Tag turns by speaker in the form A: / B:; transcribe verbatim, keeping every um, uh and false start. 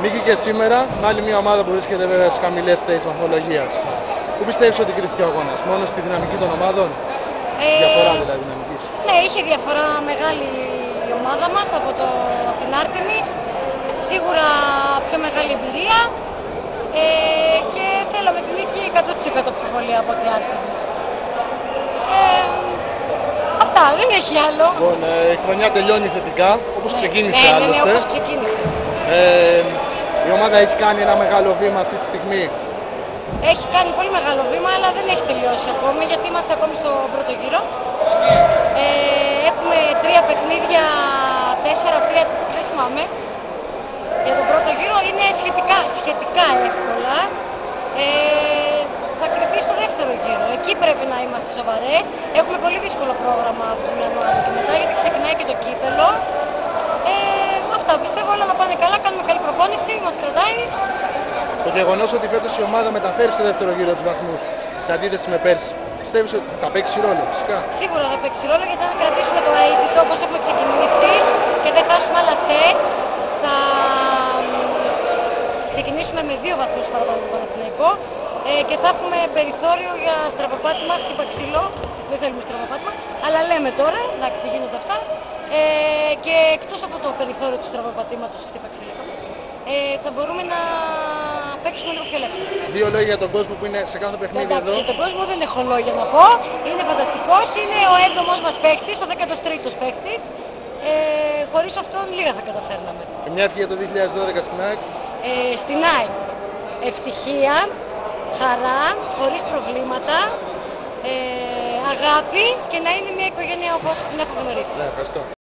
A: Νίκη και σήμερα με άλλη μια ομάδα που βρίσκεται βέβαια στις χαμηλές θέσεις βαθμολογίας. Πού πιστεύεις ότι κριθεί ο αγώνας, μόνο στη δυναμική των ομάδων,
B: Ε,
A: διαφορά δηλαδή δυναμικής?
B: Ναι, είχε διαφορά μεγάλη η ομάδα μας από, το, από την Άρτεμις, σίγουρα πιο μεγάλη εμπειρία ε, και θέλαμε την νίκη εκατό τοις εκατό πιο πολύ από την Άρτεμις. Ε, αυτά, δεν έχει άλλο.
A: Λοιπόν, ε, η χρονιά τελειώνει θετικά, όπως
B: Ναι,
A: ξεκίνησε
B: ναι, ναι,
A: άλλωστε.
B: ναι, όπως ξεκίνησε.
A: Ε, η ομάδα έχει κάνει ένα μεγάλο βήμα αυτή τη στιγμή.
B: Έχει κάνει πολύ μεγάλο βήμα, αλλά δεν έχει τελειώσει ακόμη, γιατί είμαστε ακόμη στο πρώτο γύρο. Ε, έχουμε τρία παιχνίδια, τέσσερα, τρία, δεν θυμάμαι. Για τον πρώτο γύρο είναι σχετικά, σχετικά εύκολα. Ε, θα κρυφτεί στο δεύτερο γύρο. Εκεί πρέπει να είμαστε σοβαρές. Έχουμε πολύ δύσκολο πρόγραμμα από τον Ιανουάριο και μετά, γιατί ξεκινάει και το κύπελλο. Ε, αυτά, πιστεύω όλα να πάνε καλά, κάνουμε καλή προπόνηση, μας κρατάει.
A: Το γεγονός ότι φέτος η ομάδα μεταφέρει στο δεύτερο γύρο τους βαθμούς, σε αντίθεση με πέρσι, πιστεύεις ότι θα παίξει ρόλο φυσικά?
B: Σίγουρα θα παίξει ρόλο, γιατί αν κρατήσουμε το αίτητο όπως έχουμε ξεκινήσει και δεν χάσουμε άλλα σετ, θα ξεκινήσουμε με δύο βαθμούς παραπάνω από τον Παναθηναϊκό ε, και θα έχουμε περιθώριο για στραβοπάτημα, χτύπα ξύλο, δεν θέλουμε στραβοπάτημα, αλλά λέμε τώρα, εντάξει, γίνονται αυτά, ε, και εκτός από το περιθώριο του στραβοπατήματος, χτύπα ξύλο, ε, θα μπορούμε να παίξουμε λίγο πιο ελεύθερα.
A: Δύο λόγια για τον κόσμο που είναι σε κάθε παιχνίδι
B: Εντάξει,
A: εδώ.
B: για τον κόσμο δεν έχω λόγια να πω. Είναι φανταστικός, είναι ο έβδομος μας παίκτης, ο δέκατος τρίτος παίκτης. Ε, χωρίς αυτόν λίγα θα καταφέρναμε.
A: Και μια ευχή για το δύο χιλιάδες δώδεκα στην ΑΕΚ.
B: Ε, στην ΑΕΚ, ευτυχία, χαρά, χωρίς προβλήματα, ε, αγάπη και να είναι μια οικογένεια όπως την έχω γνωρίσει.
A: Ναι, ευχαριστώ.